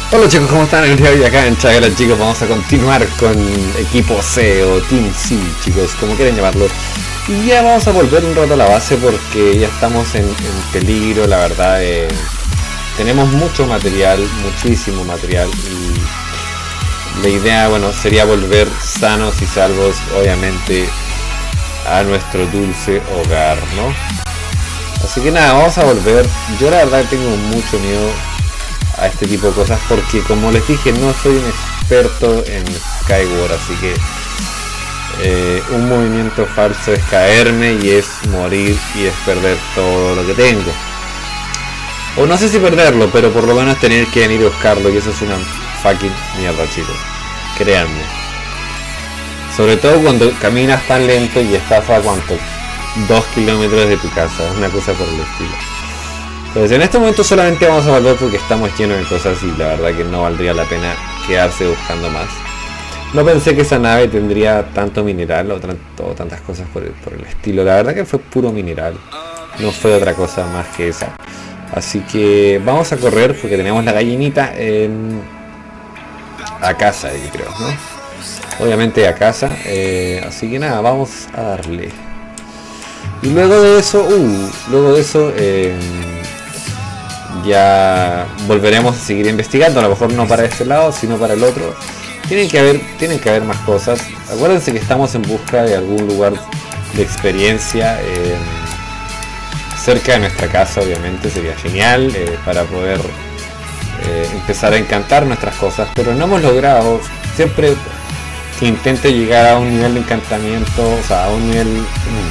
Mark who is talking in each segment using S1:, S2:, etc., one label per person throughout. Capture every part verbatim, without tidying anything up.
S1: Hola chicos, ¿cómo están? El día de hoy acá en Chagala, chicos, vamos a continuar con equipo C o Team C, chicos, como quieran llamarlo. Y ya vamos a volver un rato a la base porque ya estamos en, en peligro, la verdad. Eh, tenemos mucho material, muchísimo material, y la idea, bueno, sería volver sanos y salvos, obviamente, a nuestro dulce hogar, ¿no? Así que nada, vamos a volver. Yo la verdad tengo mucho miedo a este tipo de cosas porque, como les dije, no soy un experto en Skyward, así que eh, un movimiento falso es caerme y es morir y es perder todo lo que tengo, o no sé si perderlo, pero por lo menos tener que venir a buscarlo, y eso es una fucking mierda, chicos, créanme, sobre todo cuando caminas tan lento y estás a cuánto, dos kilómetros de tu casa, una cosa por el estilo. Entonces en este momento solamente vamos a volver porque estamos llenos de cosas y la verdad que no valdría la pena quedarse buscando más. No pensé que esa nave tendría tanto mineral o, o tantas cosas por el, por el estilo. La verdad que fue puro mineral, no fue otra cosa más que esa. Así que vamos a correr porque tenemos la gallinita en... a casa, yo creo, ¿no? Obviamente a casa, eh, así que nada, vamos a darle. Y luego de eso, uh, luego de eso... Eh, ya volveremos a seguir investigando, a lo mejor no para este lado sino para el otro. Tienen que haber, tienen que haber más cosas. Acuérdense que estamos en busca de algún lugar de experiencia eh, cerca de nuestra casa, obviamente sería genial eh, para poder eh, empezar a encantar nuestras cosas, pero no hemos logrado. Siempre que intento llegar a un nivel de encantamiento, o sea, a un nivel mmm,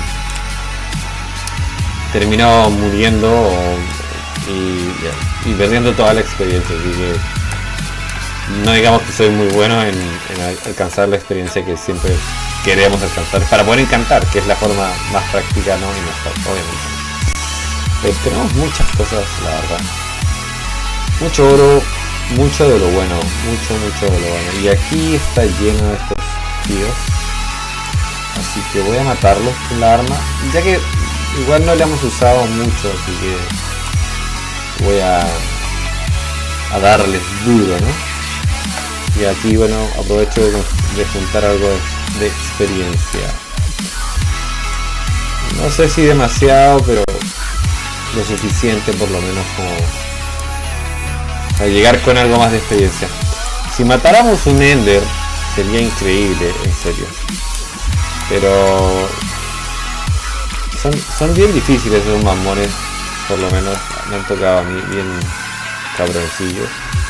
S1: termino muriendo o Y, y perdiendo toda la experiencia, así que no digamos que soy muy bueno en, en alcanzar la experiencia que siempre queremos alcanzar para poder encantar, que es la forma más práctica, ¿no? Y mejor, obviamente. Pues tenemos muchas cosas, la verdad, mucho oro, mucho de lo bueno, mucho mucho de lo bueno, y aquí está lleno de estos tíos, así que voy a matarlos con la arma, ya que igual no le hemos usado mucho, así que voy a, a darles duro, ¿no? Y aquí, bueno, aprovecho de, de juntar algo de, de experiencia. No sé si demasiado, pero lo suficiente por lo menos como para llegar con algo más de experiencia. Si matáramos un Ender sería increíble, en serio. Pero son, son bien difíciles esos mamones. Por lo menos me han tocado a mí bien cabroncillos.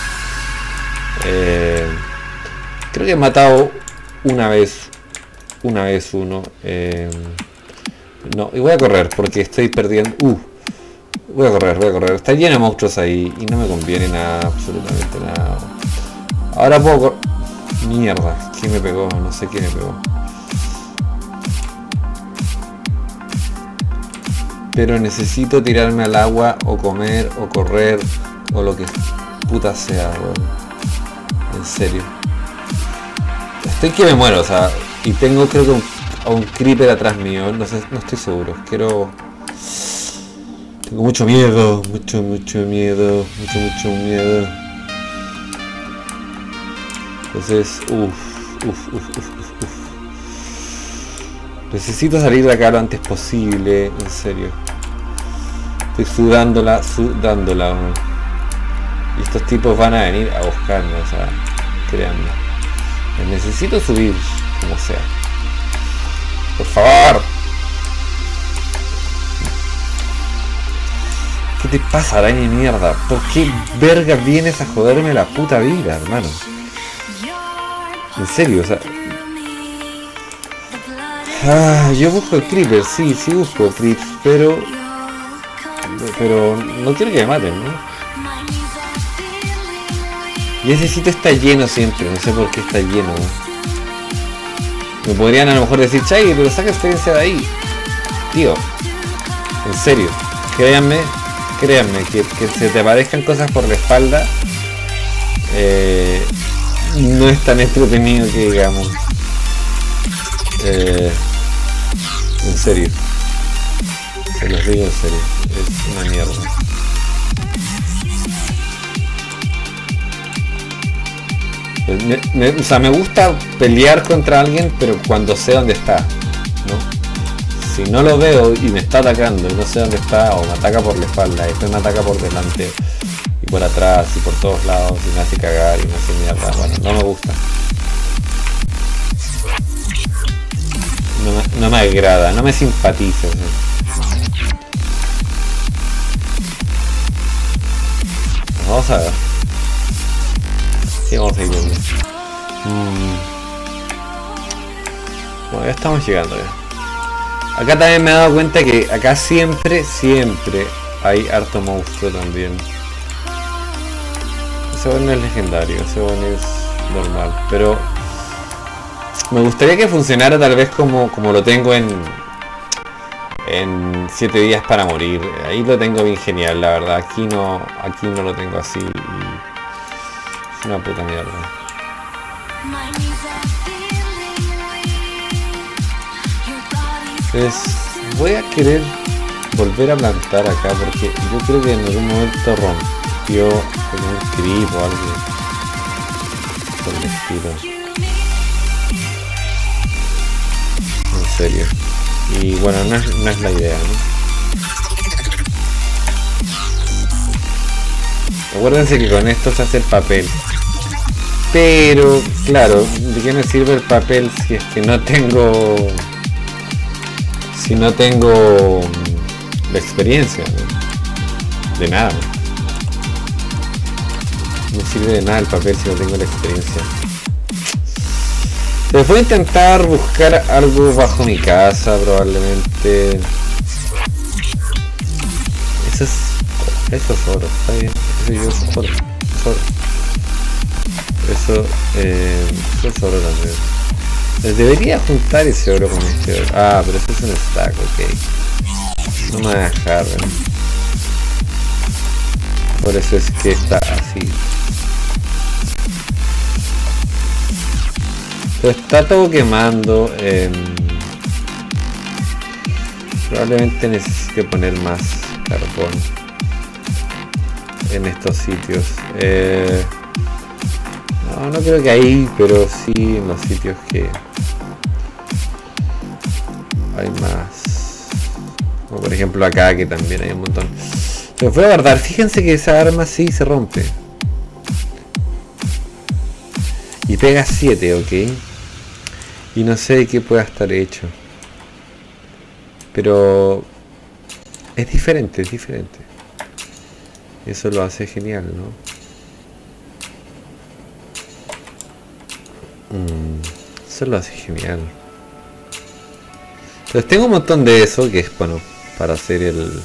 S1: Eh, creo que he matado una vez, una vez uno. Eh, no, y voy a correr porque estoy perdiendo. Uh, voy a correr, voy a correr. Está lleno de monstruos ahí y no me conviene nada, absolutamente nada. Ahora puedo cor... Mierda, ¿quién me pegó? No sé quién me pegó. Pero necesito tirarme al agua o comer o correr o lo que puta sea, weón. En serio. Estoy que me muero, o sea, y tengo creo que un, a un creeper atrás mío, no sé, no estoy seguro. Quiero... Tengo mucho miedo, mucho, mucho miedo, mucho, mucho miedo. Entonces, uff, uff, uff, uff, uff. Necesito salir de acá lo antes posible, en serio. Estoy sudándola, sudándola. ¿No? Y estos tipos van a venir a buscarme, o sea, créanme. Necesito subir, como sea. Por favor. ¿Qué te pasa, araña de mierda? ¿Por qué verga vienes a joderme la puta vida, hermano? En serio, o sea... Ah, yo busco el creeper, sí, sí busco creeps, pero... Pero no quiero que me maten, ¿no? Y ese sitio está lleno siempre, no sé por qué está lleno, ¿no? Me podrían a lo mejor decir, Chay, pero saca experiencia de ahí. Tío, en serio, créanme, créanme, que, que se te aparezcan cosas por la espalda eh, no es tan entretenido que digamos. Eh, en serio, se los digo en serio, es una mierda. Me, me, o sea, me gusta pelear contra alguien, pero cuando sé dónde está, ¿no? Si no lo veo y me está atacando y no sé dónde está, o me ataca por la espalda y después me ataca por delante y por atrás y por todos lados y me hace cagar y me hace mierda, bueno, no me gusta. No me, no me agrada, no me simpatiza, ¿sí? Vamos a ver. Sí, vamos a ir viendo. Mm. Bueno, ya estamos llegando ya. Acá también me he dado cuenta que acá siempre, siempre hay harto monstruo también. Ese bueno no es legendario, ese bueno es normal. Pero me gustaría que funcionara tal vez como, como lo tengo en en siete días para morir. Ahí lo tengo bien genial, la verdad. Aquí no, aquí no lo tengo así. Y es una puta mierda. Entonces voy a querer volver a plantar acá porque yo creo que en algún momento rompió con un creep o algo por el estilo. En serio. Y bueno, no es, no es la idea, ¿no? Acuérdense que con esto se hace el papel. Pero, claro, ¿de qué me sirve el papel si es que no tengo... Si no tengo la experiencia, ¿no? De nada. No sirve de nada el papel si no tengo la experiencia. Entonces voy a intentar buscar algo bajo mi casa, probablemente. Eso es... Eso es oro, está bien. Eso es oro. Es oro. Eso, eh, eso es oro también. Entonces debería juntar ese oro con este oro. Ah, pero eso es un stack, ok. No me va a dejar, ¿no? Por eso es que está así. Entonces está todo quemando. Eh, probablemente necesite poner más carbón en estos sitios. Eh, no, no creo que ahí, pero sí en los sitios que hay más. Como por ejemplo acá, que también hay un montón. Los voy a guardar. Fíjense que esa arma sí se rompe. Y pega siete, ok. Y no sé de qué pueda estar hecho. Pero es diferente, es diferente. Eso lo hace genial, ¿no? Mm, eso lo hace genial. Entonces tengo un montón de eso, que es bueno para hacer el...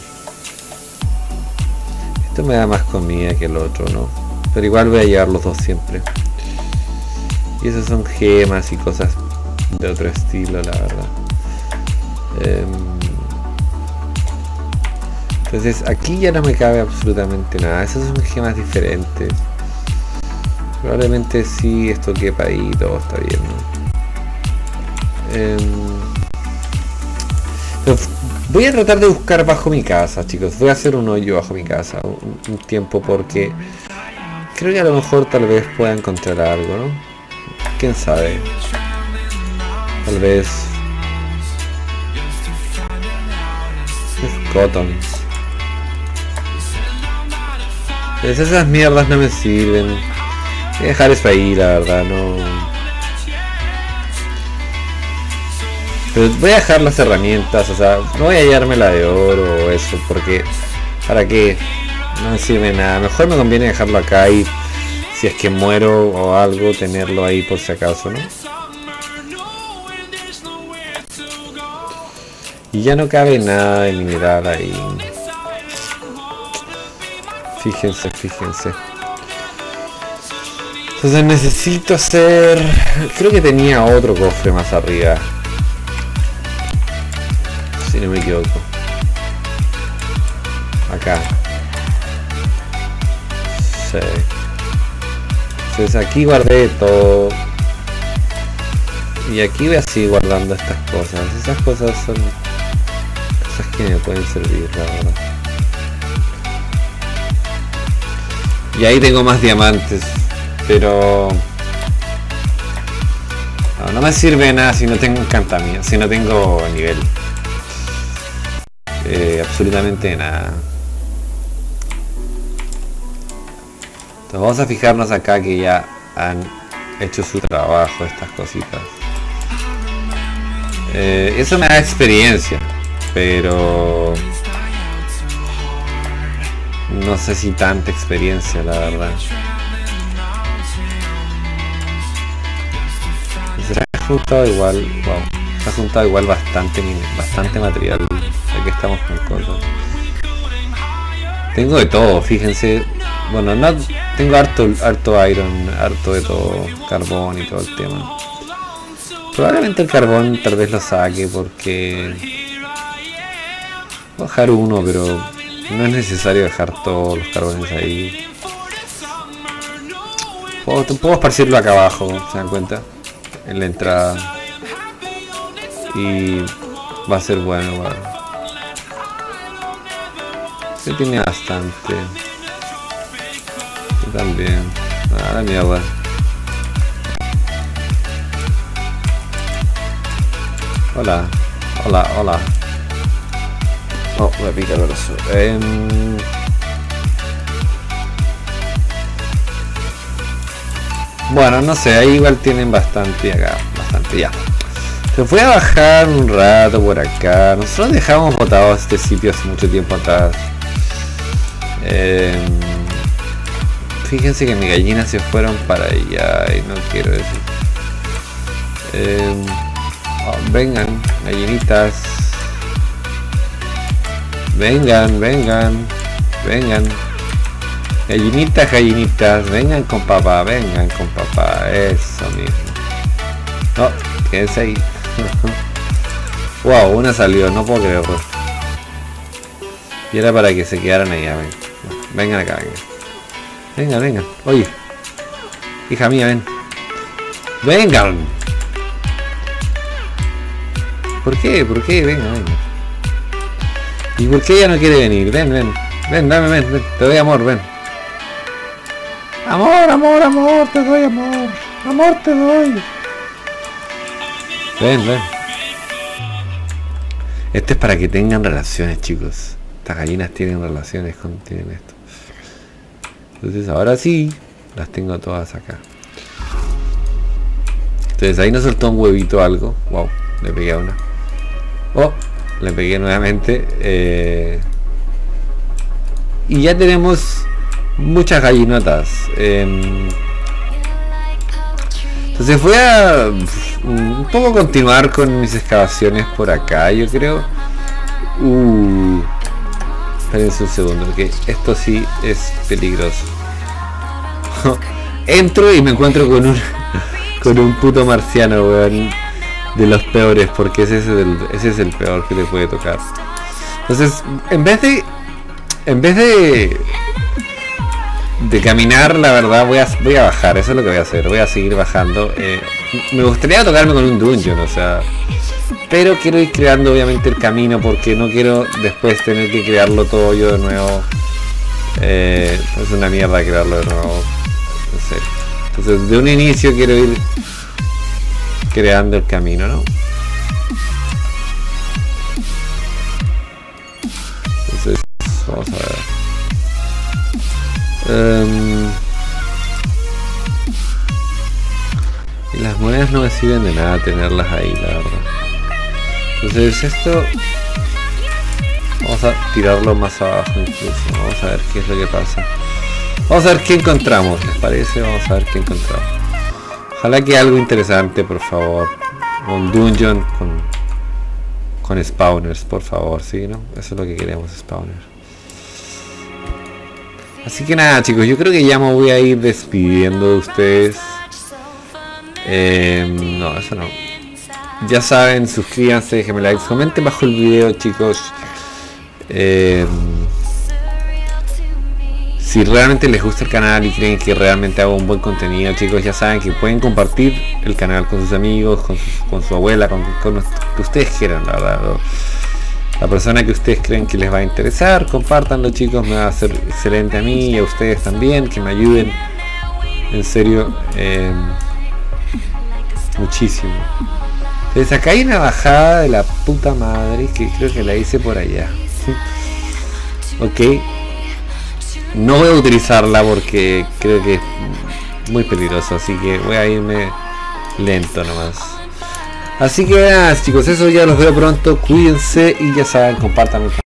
S1: Esto me da más comida que el otro, ¿no? Pero igual voy a llevar los dos siempre. Y esas son gemas y cosas de otro estilo, la verdad. Eh, entonces aquí ya no me cabe absolutamente nada. Esas son gemas diferentes. Probablemente sí esto quepa ahí, todo está bien, ¿no? Eh, voy a tratar de buscar bajo mi casa, chicos. Voy a hacer un hoyo bajo mi casa un, un tiempo porque creo que a lo mejor tal vez pueda encontrar algo, ¿no? Quién sabe. Tal vez es cotton. Pues esas mierdas no me sirven. Voy a dejar eso ahí, la verdad, no. Pero voy a dejar las herramientas, o sea, no voy a llevarme la de oro o eso, porque ¿para qué? No me sirve nada. Mejor me conviene dejarlo acá y si es que muero o algo, tenerlo ahí por si acaso, ¿no? Y ya no cabe nada de mineral ahí. Fíjense, fíjense. Entonces necesito hacer... Creo que tenía otro cofre más arriba. Si no me equivoco. Acá. Sí. Entonces aquí guardé todo. Y aquí voy a seguir guardando estas cosas. Esas cosas son cosas que me pueden servir, la verdad. Y ahí tengo más diamantes. Pero No, no me sirve de nada si no tengo encantamiento, si no tengo nivel. Eh, absolutamente de nada. Entonces vamos a fijarnos acá que ya han hecho su trabajo estas cositas. Eh, eso me da experiencia, pero no sé si tanta experiencia, la verdad. Se ha juntado igual, wow, se ha juntado igual bastante, bastante material, ya que estamos con cosas. Tengo de todo, fíjense. Bueno, no tengo harto, harto iron, harto de todo, carbón y todo el tema. Probablemente el carbón tal vez lo saque porque voy a dejar uno, pero no es necesario dejar todos los carbones ahí. Puedo, puedo esparcirlo acá abajo, ¿se dan cuenta? En la entrada. Y va a ser bueno, bueno. Se tiene bastante. Yo también. Ah, la mierda. Hola, hola, hola. Oh, voy a picar el brazo. Eh, bueno, no sé, ahí igual tienen bastante acá, bastante ya. Se fue a bajar un rato por acá. Nosotros dejamos botado este sitio hace mucho tiempo atrás. Eh, fíjense que mis gallinas se fueron para allá y no quiero eso. Eh, Oh, vengan, gallinitas. Vengan, vengan, vengan. Gallinitas, gallinitas, vengan con papá, vengan con papá. Eso mismo. No, quédense ahí. Wow, una salió, no puedo creerlo. Y era para que se quedaran ahí, ven. Vengan acá, vengan. Vengan, vengan. Oye, hija mía, ven. Vengan. ¿Por qué? ¿Por qué? Venga, venga. ¿Y por qué ella no quiere venir? Ven, ven. Ven, dame, ven, ven. Te doy amor, ven. Amor, amor, amor. Te doy amor. Amor, te doy. Ven, ven. Esto es para que tengan relaciones, chicos. Estas gallinas tienen relaciones con... tienen esto. Entonces ahora sí. Las tengo todas acá. Entonces ahí nos soltó un huevito algo. Wow. Le pegué a una. Oh, le pegué nuevamente. Eh, y ya tenemos muchas gallinotas. Eh, entonces voy a un poco continuar con mis excavaciones por acá, yo creo. Uh, espérense un segundo, porque esto sí es peligroso. Entro y me encuentro con un con un puto marciano, weón. De los peores, porque ese es el, ese es el peor que te puede tocar. Entonces, en vez de en vez de de caminar, la verdad voy a voy a bajar. Eso es lo que voy a hacer. Voy a seguir bajando. Eh, me gustaría tocarme con un dungeon, o sea, pero quiero ir creando obviamente el camino, porque no quiero después tener que crearlo todo yo de nuevo. Eh, es una mierda crearlo de nuevo. No sé. Entonces, de un inicio quiero ir creando el camino, ¿no? Entonces, vamos a ver. Um, y las monedas no me sirven de nada tenerlas ahí, la verdad. Entonces esto vamos a tirarlo más abajo incluso. Vamos a ver qué es lo que pasa. Vamos a ver qué encontramos, ¿les parece? Vamos a ver qué encontramos. Ojalá que algo interesante, por favor. Un dungeon con, con spawners, por favor, ¿sí? ¿No? Eso es lo que queremos, spawners. Así que nada, chicos, yo creo que ya me voy a ir despidiendo de ustedes. Eh, no, eso no. Ya saben, suscríbanse, déjenme like, comenten bajo el video, chicos. Eh, Si realmente les gusta el canal y creen que realmente hago un buen contenido, chicos, ya saben que pueden compartir el canal con sus amigos, con su, con su abuela, con, con lo que ustedes quieran, la verdad. La persona que ustedes creen que les va a interesar, compártanlo, chicos, me va a hacer excelente a mí y a ustedes también, que me ayuden, en serio. Eh, muchísimo. Entonces acá hay una bajada de la puta madre que creo que la hice por allá. Ok. No voy a utilizarla porque creo que es muy peligroso, así que voy a irme lento nomás. Así que nada, chicos, eso ya los veo pronto. Cuídense y ya saben, compartan el canal.